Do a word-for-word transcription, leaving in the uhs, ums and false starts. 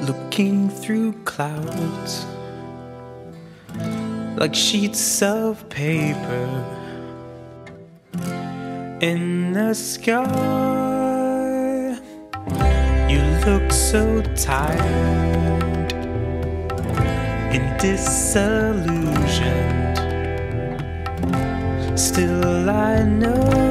looking through clouds like sheets of paper in the sky. You look so tired and disillusioned. Still I know